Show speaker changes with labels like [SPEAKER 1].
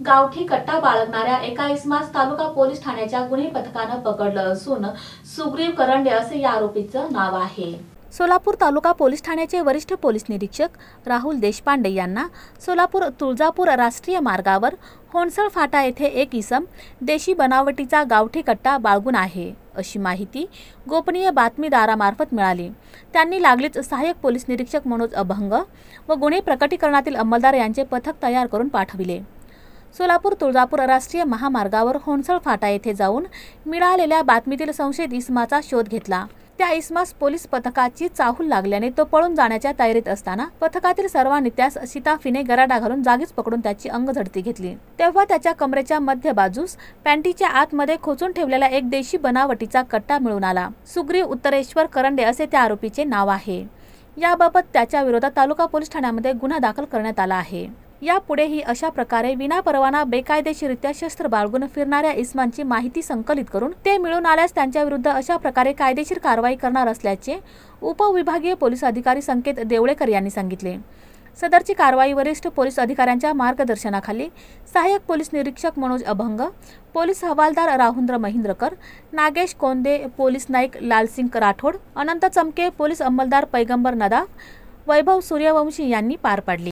[SPEAKER 1] गावठी कट्टा बाळगणाऱ्या एका इसमास तालुका पोलीस ठाण्याच्या गुन्हे पथकानं पकडलं असून सुग्रीव करंडे असे या आरोपीचं नाव आहे। सोलापूर तालुका पोलीस ठाण्याचे वरिष्ठ पोलीस निरीक्षक राहुल देशपांडे यांना सोलापूर तुळजापूर राष्ट्रीय मार्गावर होनसळ फाटा येथे एक इसम देशी बनावटीचा गावठी कट्टा बाळगून आहे अशी माहिती गोपनीय बातमीदारामार्फत मिळाली। त्यांनी लागलीच सहाय्यक पोलीस निरीक्षक मनोज अभंग व गुन्हे प्रकटीकरणातील अंमलदार यांचे पथक तयार करून पाठविले। सोलापूर तुळजापूर राष्ट्रीय महामार्गावर होनसळ फाटा येथे जाऊन मिळालेल्या बातमीतील संशयित इसमाचा शोध घेतला। त्या इसमास पोलीस पथकाची चाहूल लागल्याने तो पळून जाण्याच्या तयारीत असताना पथकातील सर्वांनी त्यास शिताफीने गराडा घालून जागीच पकडून त्याची अंगझडती घेतली। तेव्हा त्याच्या कमरेच्या मध्य बाजूस पॅन्टीच्या आतमध्ये खोचून ठेवलेला एक देशी बनावटीचा कट्टा मिळून आला। सुग्रीव उत्तरेश्वर करंडे असे त्या आरोपीचे नाव आहे। याबाबत त्याच्या विरोधात तालुका पोलीस ठाण्यामध्ये गुन्हा दाखल करण्यात आला आहे। यापुढेही अशा प्रकारे विनापरवाना बेकायदेशीररित्या शस्त्र बाळगून फिरणाऱ्या इसमांची माहिती संकलित करून ते मिळून आल्यास त्यांच्या विरुद्ध अशा प्रकारे कायदेशीर कारवाई करणार असल्याचे उपविभागीय पोलीस अधिकारी संकेत देवळेकर यांनी सांगितले। सदरची कारवाई वरिष्ठ पोलीस अधिकाऱ्यांच्या मार्गदर्शनाखाली सहाय्यक पोलीस निरीक्षक मनोज अभंग, पोलीस हवालदार राहुंद्र महिंद्रकर, नागेश कोंदे, पोलीस नाईक लालसिंग राठोड, अनंत चमके, पोलीस अंमलदार पैगंबर नदाफ, वैभव सूर्यवंशी यांनी पार पाडली।